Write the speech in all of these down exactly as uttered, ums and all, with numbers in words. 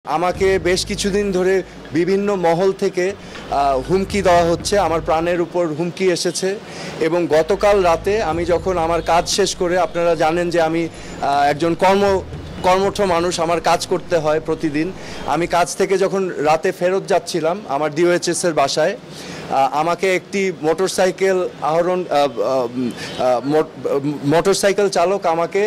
আমাকে বেশ কিছুদিন ধরে বিভিন্ন মহল থেকে হুমকি দেওয়া হচ্ছে, আমার প্রাণের উপর হুমকি এসেছে। এবং গতকাল রাতে আমি যখন আমার কাজ শেষ করে, আপনারা জানেন যে আমি একজন কর্ম কর্মঠ মানুষ, আমার কাজ করতে হয় প্রতিদিন। আমি কাজ থেকে যখন রাতে ফেরত যাচ্ছিলাম আমার ডিওএইচএস এর বাসায়, আমাকে একটি মোটরসাইকেল আহরণ মোটরসাইকেল চালক আমাকে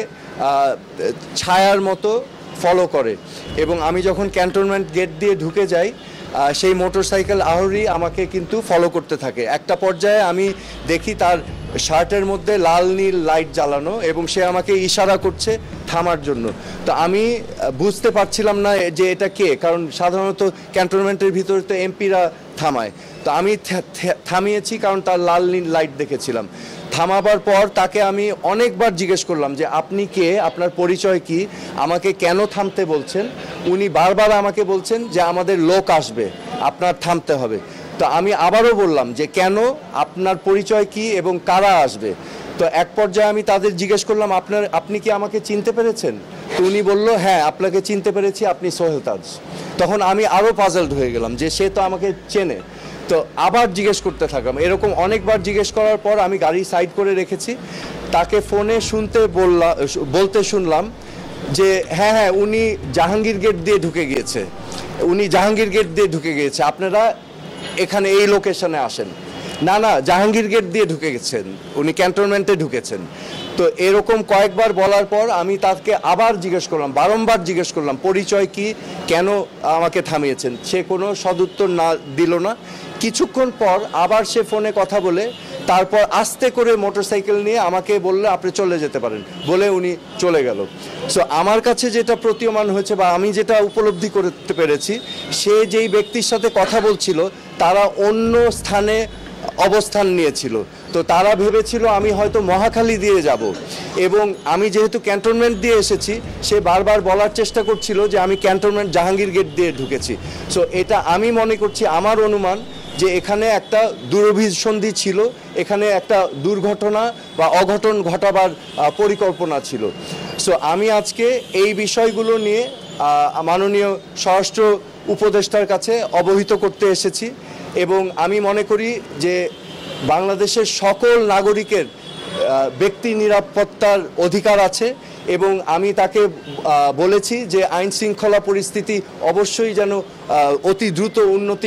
ছায়ার মতো ফলো করে। এবং আমি যখন ক্যান্টনমেন্ট গেট দিয়ে ঢুকে যাই, সেই মোটরসাইকেল আরোহী আমাকে কিন্তু ফলো করতে থাকে। একটা পর্যায়ে আমি দেখি তার শার্টের মধ্যে লাল নীল লাইট জ্বালানো এবং সে আমাকে ইশারা করছে থামার জন্য। তো আমি বুঝতে পারছিলাম না যে এটা কে, কারণ সাধারণত ক্যান্টনমেন্টের ভিতরে তো এমপিরা থামায়। তো আমি থামিয়েছি কারণ তার লাল নীল লাইট দেখেছিলাম। থামাবার পর তাকে আমি অনেকবার জিজ্ঞেস করলাম যে আপনি কে, আপনার পরিচয় কি, আমাকে কেন থামতে বলছেন। উনি বারবার আমাকে বলছেন যে আমাদের লোক আসবে, আপনার থামতে হবে। তো আমি আবারও বললাম যে কেন, আপনার পরিচয় কি এবং কারা আসবে। তো এক পর্যায়ে আমি তাদের জিজ্ঞেস করলাম আপনার আপনি কি আমাকে চিনতে পেরেছেন। তো উনি বলল হ্যাঁ আপনাকে চিনতে পেরেছি, আপনি সোহেল তাজ। তখন আমি আরও পাজলড হয়ে গেলাম যে সে তো আমাকে চেনে। তো আবার জিজ্ঞেস করতে থাকলাম, এরকম অনেকবার জিজ্ঞেস করার পর আমি গাড়ি সাইড করে রেখেছি। তাকে ফোনে শুনতে বললাম বলতে শুনলাম যে হ্যাঁ হ্যাঁ উনি জাহাঙ্গীর গেট দিয়ে ঢুকে গিয়েছে, উনি জাহাঙ্গীর গেট দিয়ে ঢুকে গিয়েছে, আপনারা এখানে এই লোকেশনে আসেন। না না জাহাঙ্গীর গেট দিয়ে ঢুকে গেছেন, উনি ক্যান্টনমেন্টে ঢুকেছেন। তো এরকম কয়েকবার বলার পর আমি তাকে আবার জিজ্ঞেস করলাম, বারংবার জিজ্ঞেস করলাম পরিচয় কি, কেন আমাকে থামিয়েছেন। সে কোনো সদুত্তর না দিল না। কিছুক্ষণ পর আবার সে ফোনে কথা বলে তারপর আস্তে করে মোটরসাইকেল নিয়ে আমাকে বললে আপনি চলে যেতে পারেন বলে উনি চলে গেল। সো আমার কাছে যেটা প্রতীয়মান হয়েছে বা আমি যেটা উপলব্ধি করতে পেরেছি, সে যেই ব্যক্তির সাথে কথা বলছিল তারা অন্য স্থানে অবস্থান নিয়েছিল। তো তারা ভেবেছিল আমি হয়তো মহাখালী দিয়ে যাব, এবং আমি যেহেতু ক্যান্টনমেন্ট দিয়ে এসেছি সে বারবার বলার চেষ্টা করছিল যে আমি ক্যান্টনমেন্ট জাহাঙ্গীর গেট দিয়ে ঢুকেছি। সো এটা আমি মনে করছি, আমার অনুমান যে এখানে একটা দুরভিসন্ধি ছিল, এখানে একটা দুর্ঘটনা বা অঘটন ঘটাবার পরিকল্পনা ছিল। সো আমি আজকে এই বিষয়গুলো নিয়ে মাননীয় স্বরাষ্ট্র উপদেষ্টার কাছে অবহিত করতে এসেছি। এবং আমি মনে করি যে বাংলাদেশের সকল নাগরিকের ব্যক্তি নিরাপত্তার অধিকার আছে, এবং আমি তাকে বলেছি যে আইন শৃঙ্খলা পরিস্থিতি অবশ্যই যেন অতি দ্রুত উন্নতি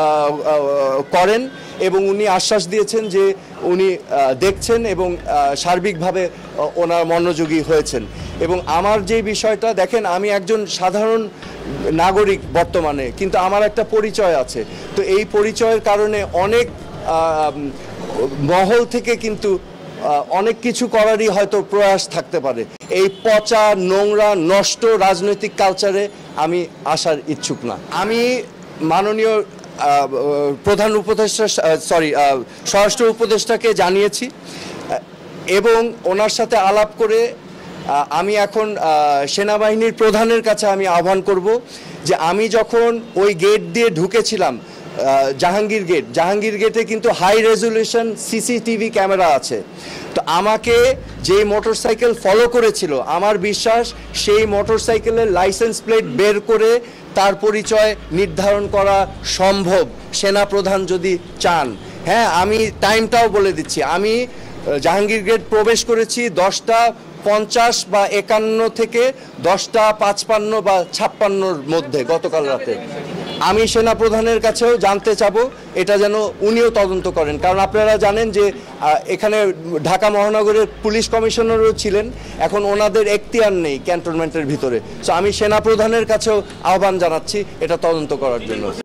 করেন, এবং উনি আশ্বাস দিয়েছেন যে উনি দেখছেন এবং সার্বিকভাবে ওনার মনোযোগী হয়েছেন। এবং আমার যে বিষয়টা দেখেন, আমি একজন সাধারণ নাগরিক বর্তমানে, কিন্তু আমার একটা পরিচয় আছে। তো এই পরিচয়ের কারণে অনেক মহল থেকে কিন্তু অনেক কিছু করারই হয়তো প্রয়াস থাকতে পারে। এই পচা নোংরা নষ্ট রাজনৈতিক কালচারে আমি আসার ইচ্ছুক না। আমি মাননীয় প্রধান উপদেষ্টা সরি স্বরাষ্ট্র উপদেষ্টাকে জানিয়েছি, এবং ওনার সাথে আলাপ করে আমি এখন সেনাবাহিনীর প্রধানের কাছে আমি আহ্বান করব যে আমি যখন ওই গেট দিয়ে ঢুকেছিলাম জাহাঙ্গীর গেট, জাহাঙ্গীর গেটে কিন্তু হাই রেজুলেশন সিসিটিভি ক্যামেরা আছে। তো আমাকে যে মোটরসাইকেল ফলো করেছিল, আমার বিশ্বাস সেই মোটরসাইকেলের লাইসেন্স প্লেট বের করে তার পরিচয় নির্ধারণ করা সম্ভব, সেনাপ্রধান যদি চান। হ্যাঁ, আমি টাইমটাও বলে দিচ্ছি, আমি জাহাঙ্গীর গেট প্রবেশ করেছি দশটা পঞ্চাশ বা একান্ন থেকে দশটা পাঁচপান্ন বা ছাপ্পান্নর মধ্যে গতকাল রাতে। আমি সেনাপ্রধানের কাছেও জানতে চাবো এটা যেন উনিও তদন্ত করেন, কারণ আপনারা জানেন যে এখানে ঢাকা মহানগরের পুলিশ কমিশনারও ছিলেন, এখন ওনাদের এখতিয়ার নেই ক্যান্টনমেন্টের ভিতরে। সো আমি সেনাপ্রধানের কাছেও আহ্বান জানাচ্ছি এটা তদন্ত করার জন্য।